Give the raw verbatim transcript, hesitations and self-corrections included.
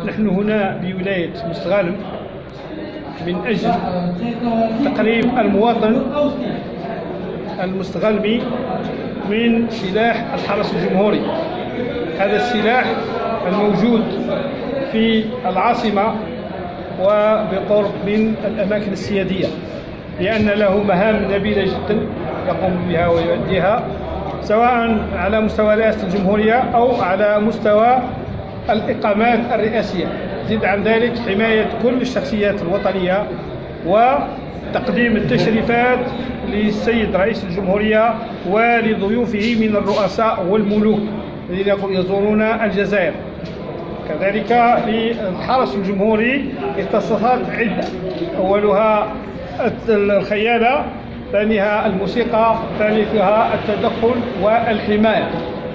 نحن هنا بولاية مستغانم من أجل تقريب المواطن المستغلمي من سلاح الحرس الجمهوري. هذا السلاح الموجود في العاصمة وبقرب من الأماكن السيادية، لأن له مهام نبيلة جدا يقوم بها ويؤديها، سواء على مستوى رئاسة الجمهورية أو على مستوى الإقامات الرئاسية. زيد عن ذلك حماية كل الشخصيات الوطنية وتقديم التشريفات للسيد رئيس الجمهورية ولضيوفه من الرؤساء والملوك الذين يزورون الجزائر. كذلك للحرس الجمهوري اختصاصات عدة، أولها الخيالة، ثانيها الموسيقى، ثالثها التدخل والحماية.